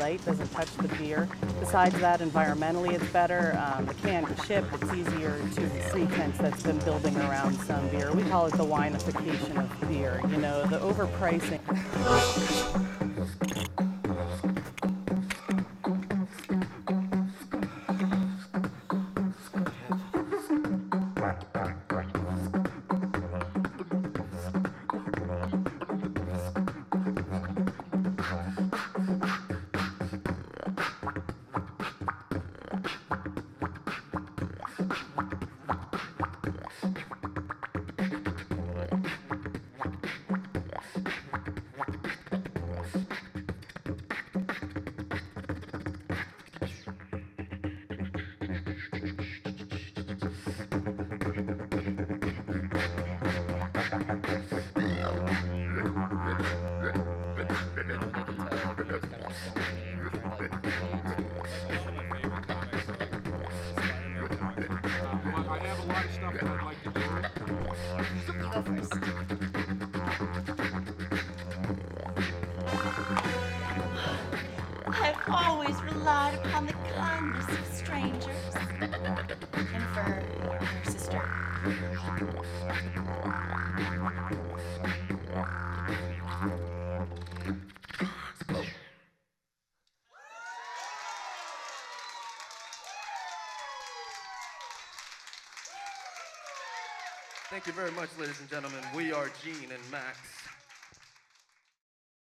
light, doesn't touch the beer. Besides that, environmentally it's better. The can can ship, it's easier to pretense that's been building around some beer. We call it the winification of beer, you know, the overpricing. I've always relied upon the kindness of strangers. Confirm, your sister. Thank you very much, ladies and gentlemen. We are Gene and Max.